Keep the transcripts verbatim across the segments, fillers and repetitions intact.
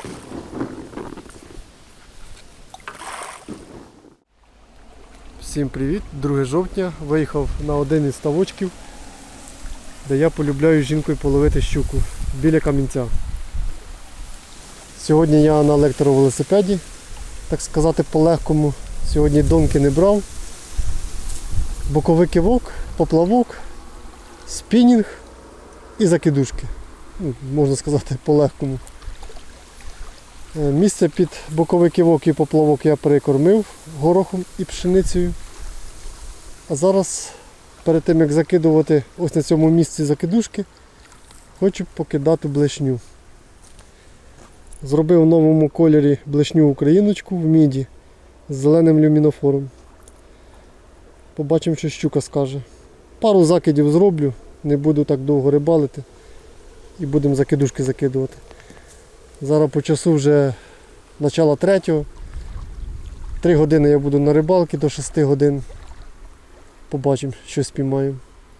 Всім привіт! друге жовтня. Виїхав на один із ставочків, де я полюбляю з жінкою половити щуку біля камінця. Сьогодні я на електровелосипеді, так сказати по-легкому. Сьогодні донки не брав. Боковий кивок, поплавок, спінінг і закидушки. Ну, можна сказати по-легкому. Місце під боковий кивок і поплавок я перекормив горохом і пшеницею. А зараз, перед тим як закидувати ось на цьому місці закидушки, хочу покидати блешню. Зробив в новому кольорі блешню україночку в міді з зеленим люмінофором. Побачимо, що щука скаже. Пару закидів зроблю, не буду так довго рибалити і будемо закидушки закидувати. Зараз по часу вже начало третього. Три години я буду на рибалці до шести годин. Побачимо, що спіймаємо.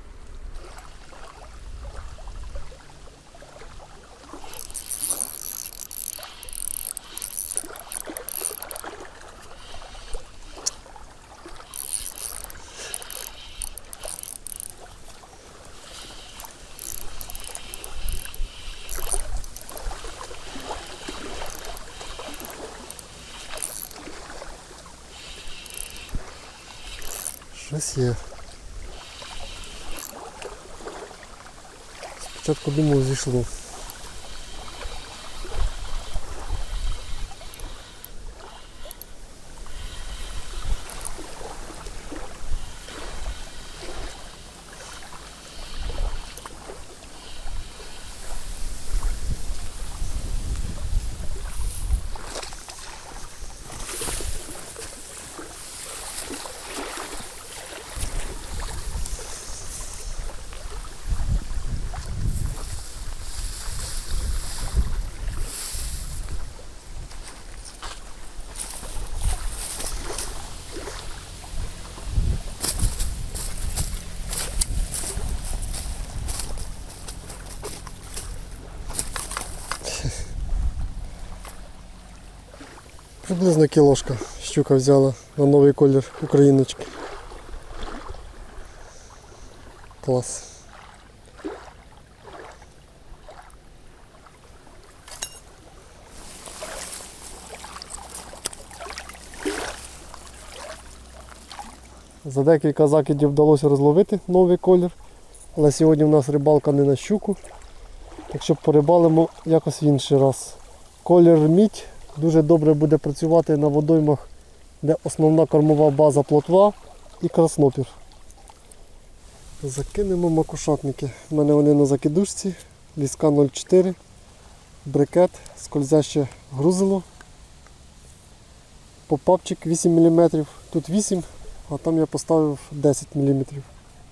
Щось є. Спочатку думав, зійшло. Приблизно кілошка щука взяла на новий колір україночки. Клас. За декілька закидів вдалося розловити новий колір, але сьогодні в нас рибалка не на щуку, так що порибалимо якось в інший раз. Колір мідь дуже добре буде працювати на водоймах, де основна кормова база плотва і краснопір. Закинемо макушатники. У мене вони на закидушці, ліска нуль чотири, брикет, скользяще грузило, попапчик вісім міліметрів, тут вісім, а там я поставив десять міліметрів.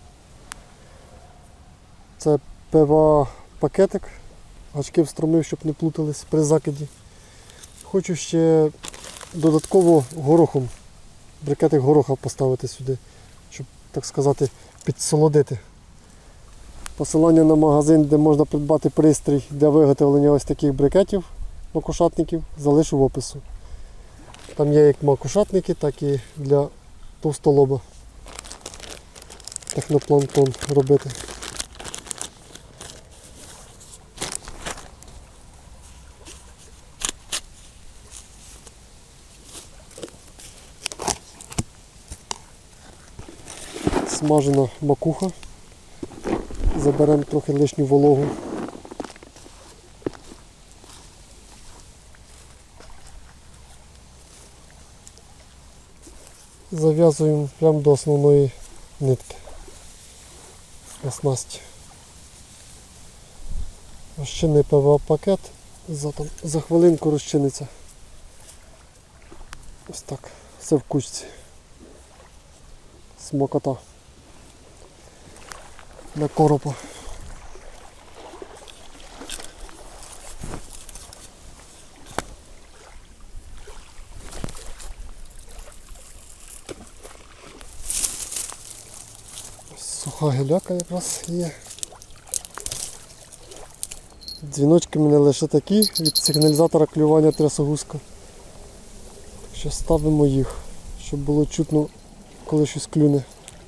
Це пе ве а пакетик, гачки встромив, щоб не плутались при закиді. Хочу ще додатково горохом, брикетик гороха поставити сюди, щоб, так сказати, підсолодити. Посилання на магазин, де можна придбати пристрій для виготовлення ось таких брикетів, макушатників, залишу в опису. Там є як макушатники, так і для товстолоба технопланктон робити. Смажена макуха, заберемо трохи лишню вологу. Зав'язуємо прямо до основної нитки на снасті. Розчинний пе ве а пакет, за, там, за хвилинку розчиниться. Ось так, все в кучці. Смокота. Для коропа. Суха геляка якраз є. Дзвіночки в мене лише такі від сигналізатора клювання трясогузка. Так що ставимо їх, щоб було чутно, коли щось клюне.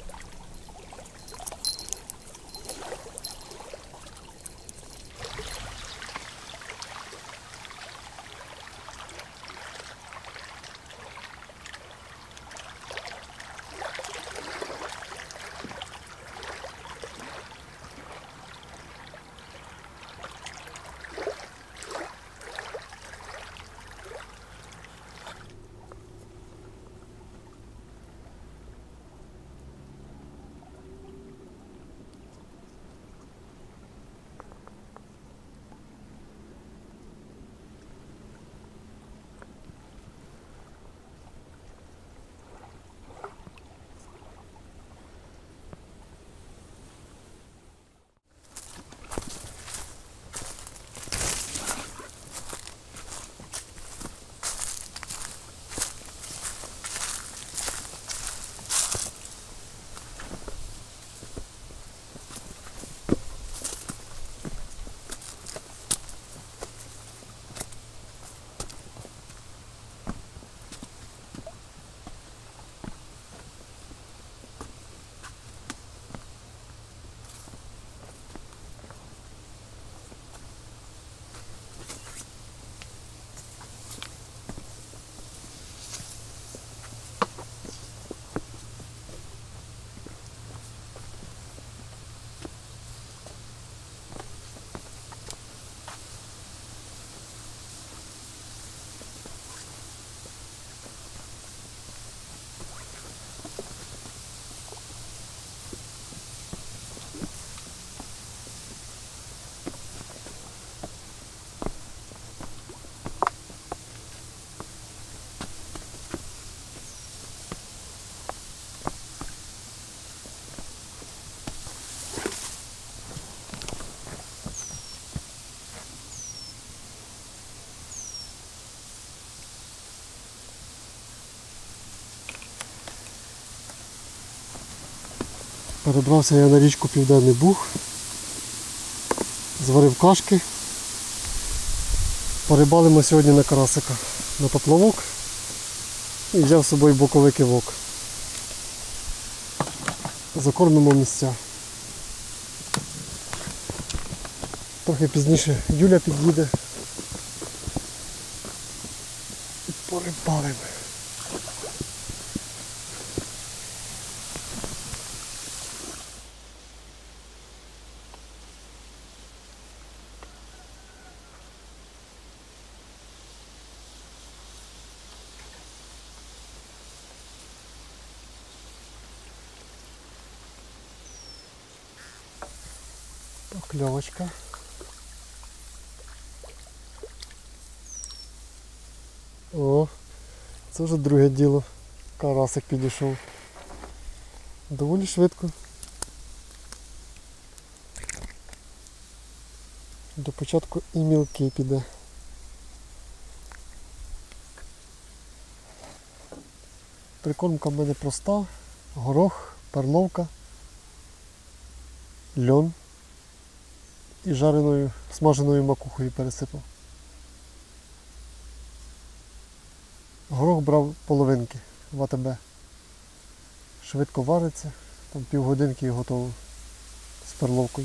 Перебрався я на річку Південний Буг, зварив кашки. Порибалимо сьогодні на карасика, на поплавок і взяв з собою боковий кивок. Закормимо місця. Трохи пізніше Юля під'їде і порибалимо. Покльовочка. О, це вже друге діло. Карасик підійшов. Доволі швидко. До початку і мілкий піде. Прикормка в мене проста. Горох, перловка, льон. І жареною, смаженою макухою пересипав. Горох брав половинки в АТБ. Швидко вариться, там півгодинки і готово з перловкою.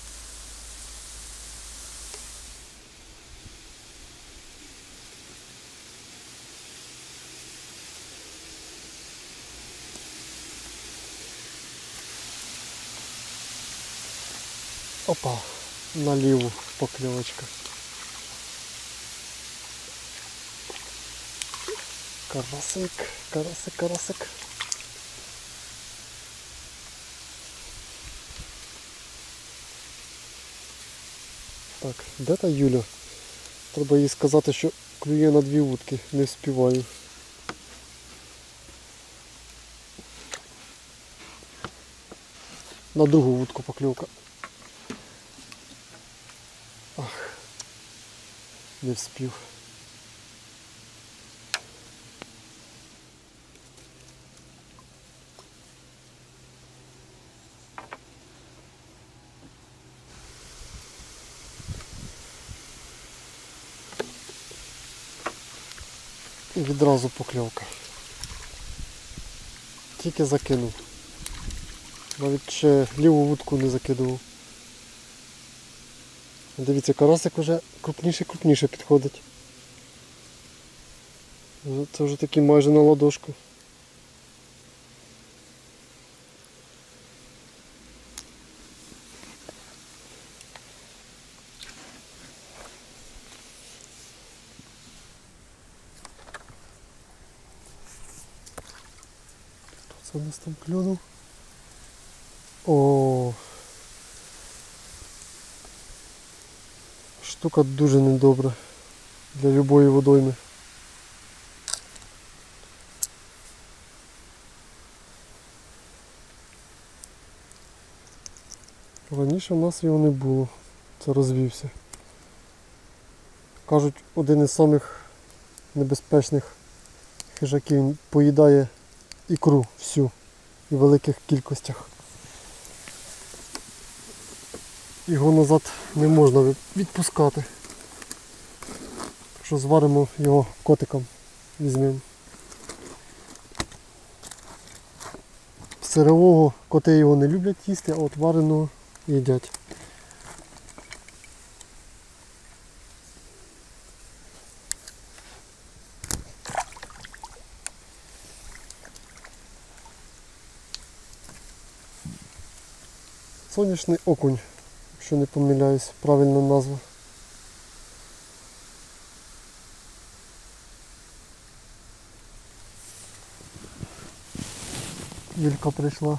Опа, наліву покльовочка. Карасик, карасик, карасик. Так, де та Юля? Треба їй сказати, що клює на дві вудки, не вспіваю. На другу вудку покльовка. Ах, не вспів. І відразу покльовка. Тільки закинув. Навіть ще ліву вудку не закидував. Дивіться, карасик вже крупніше-крупніше підходить. Це вже такий майже на ладошку. Хто це у нас там клюнув? О, штука дуже недобра для любої водойми. Раніше в нас його не було, це розвівся. Кажуть, один із самих небезпечних хижаків, він поїдає ікру всю і в великих кількостях. Його назад не можна відпускати. Так що зваримо його котиком, візьмемо. Сирового коти його не люблять їсти, а от вареного їдять. Сонячний окунь, якщо не помиляюсь, правильна назва. Юлька прийшла.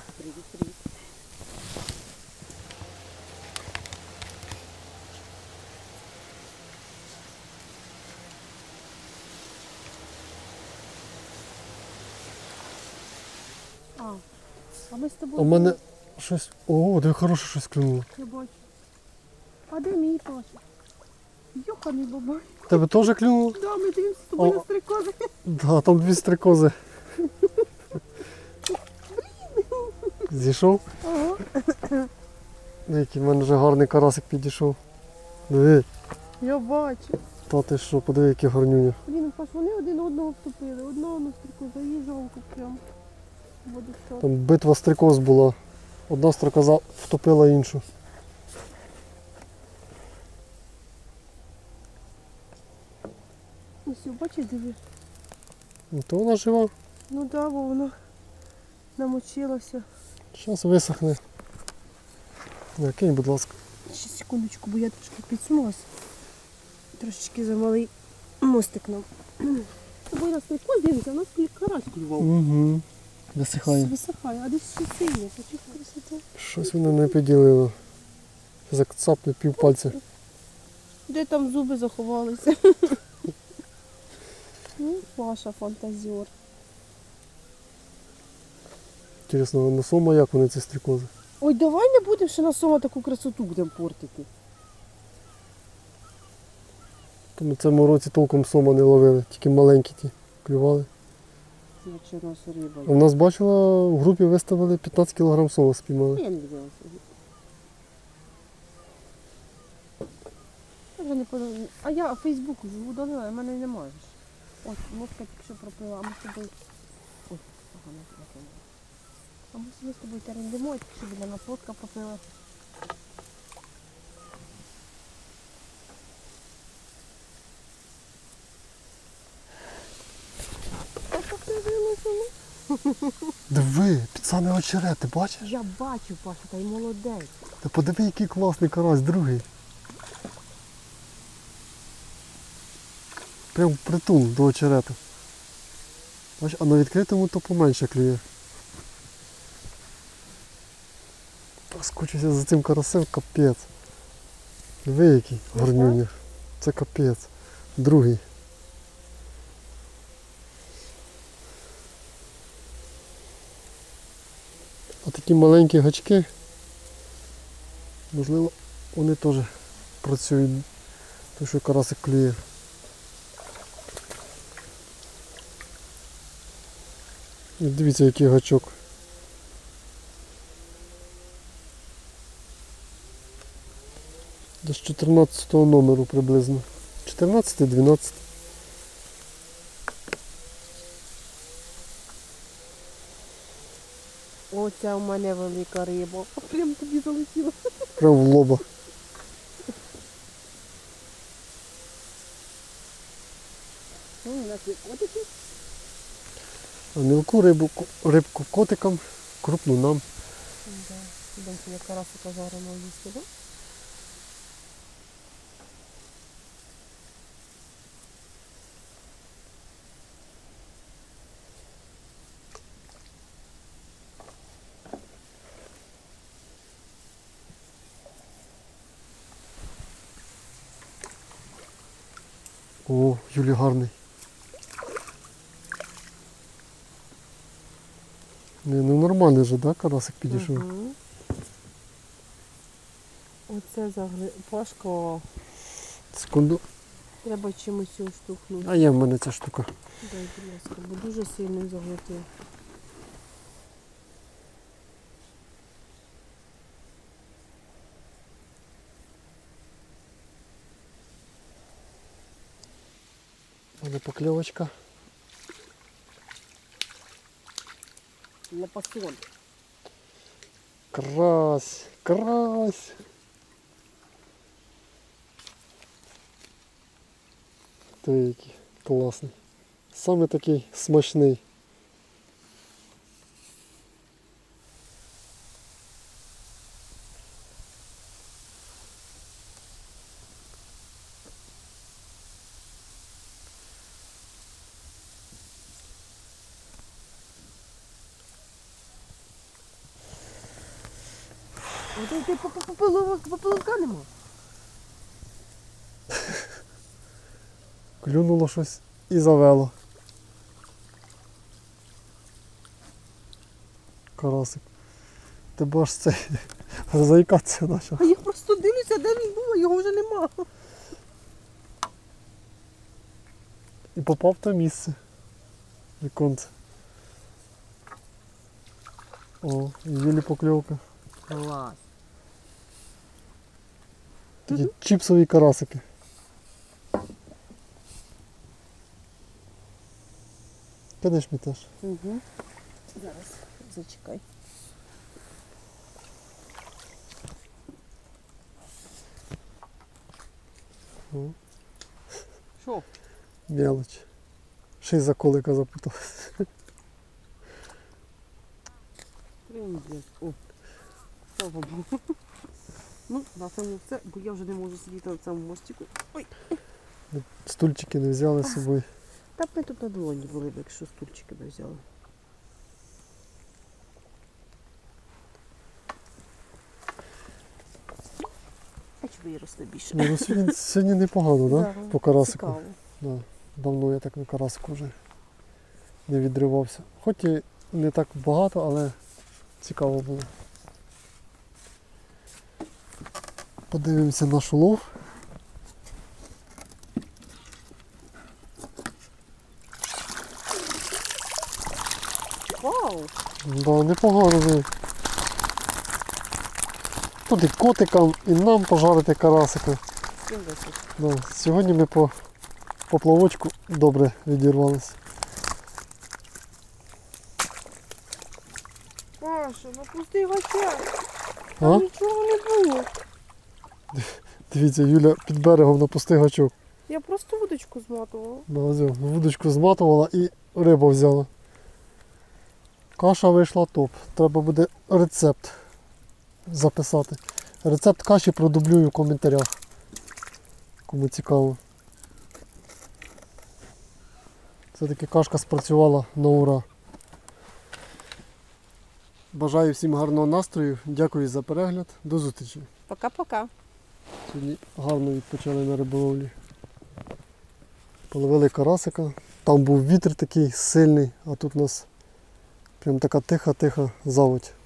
А, а ми з тобою... У мене щось... О, де хороше щось клюнуло. Я бачу. А де мій Паша? Йоханий бабай. Тебе теж клюнуло? Да, ми дивимося з тобою О. на стрикози. Да, там дві стрикози. Зійшов? Ага. Який в мене вже гарний карасик підійшов. Диви, Я бачу. та ти що, подиви, які гарнюні. Блін, Паш, вони один одного втопили. Одного на стрикоза, їй жалко прям. Буде що. Там битва стрикоз була. Одна стрикоза втопила іншу. Ось, бачиш, диви. Ну, то вона жива. Ну так, да, бо вона намочилася. Зараз висохне. Не, кинь, будь ласка. Ще секундочку, бо я трошки підсунулася. Трошечки замалий мостик нам. Тобою на стрикоз дивиться, у нас карась клював. Угу. Висихає. Висихає, а десь ще сильно. Хочу красота. Щось воно не поділило. Як цапне півпальця. Де там зуби заховалися? Ну, Паша фантазер. Інтересно, на сома як вони ці стрикози? Ой, давай не будемо ще на сома таку красоту будемо портити. То ми в цьому році толком сома не ловили, тільки маленькі ті клювали. Це у нас риба. А в нас бачила, в групі виставили п'ятнадцять кілограм сома спіймали. Я не дивилася. Я вже не подумала. А я Фейсбук вже удалила, в мене немає. Ось, мозка тільки що пропила, а ми з тобою... Ой, погано пропила. А ми з тобою терендимо, тільки що біля нас водка попила. А що ти вилазила? Диви, під самий очерет, ти бачиш? Я бачу, Паша, та й молодець. Та подиви, який класний карась, другий. Прям впритул до очерету. Бачиш, а на відкритому то поменше клює. Скучуся за цим карасем, капець. Диви, який гарнюня. Це капець. Другий. А такі маленькі гачки, можливо, вони теж працюють, тому що карасик клює. І дивіться, який гачок. Десь чотирнадцятого номеру приблизно. чотирнадцятий дванадцятий. Оце у мене велика риба. Прям тобі залетіла. Прямо в лоба. Ну, у нас є котики. А мілку рибу, рибку котикам, крупну нам. Да. Ідемо я карасика жареного їсти, да? О, Юлі гарний. Не, ну нормально же, да, карасик підійшов? Угу. Оце загри... Пашко, Секунду. треба чимось його штовхнути. А є в мене ця штука. Дай, будь ласка, бо дуже сильно заглотив. У мене покльовочка. Лапасон. Карась, карась. Ти який класний. Саме такий смачний. Ото ти поплавка нема. Клюнуло щось і завело. Карасик. Ти бачиш цей заїкатися почав. А я просто дивлюся, де він був, а його вже нема. І попав в те місце. Віконце. О, і Юлі покльовка. Клас. Такі чіпсові карасики. Кидиш мені теж. Угу. Зараз, зачекай. О, Що? мелоч. Ще й за колика запуталась. Привіт. О, слава Богу. Ну, на цьому все, бо я вже не можу сидіти на цьому мостику. Ой. Стульчики не взяли з собою. Та б ми тут на долоні були б, якщо стульчики не взяли. А чи виросли більше? Ну, сьогодні, сьогодні непогано, так? Да? Да, По карасику. Цікаво. Да. Давно я так на карасику вже не відривався. Хоч і не так багато, але цікаво було. Подивимося наш улов. Вау! Да, непогано вже. Тут і котикам, і нам пожарити карасика. сімдесят. Да. Сьогодні ми по поплавочку добре відірвалися. Паша, ну пусти гачок. А? Нічого не було. Дивіться, Юля під берегом на пустий гачок. Я просто вудочку зматувала. Да, взяв, вудочку зматувала і рибу взяла. Каша вийшла топ. Треба буде рецепт записати. Рецепт каші продублюю в коментарях. Кому цікаво. Все-таки кашка спрацювала на ура. Бажаю всім гарного настрою. Дякую за перегляд. До зустрічі. Пока-пока. Сьогодні гарно відпочили на риболовлі. Половили карасика. Там був вітер такий сильний, а тут у нас прям така тиха-тиха заводь.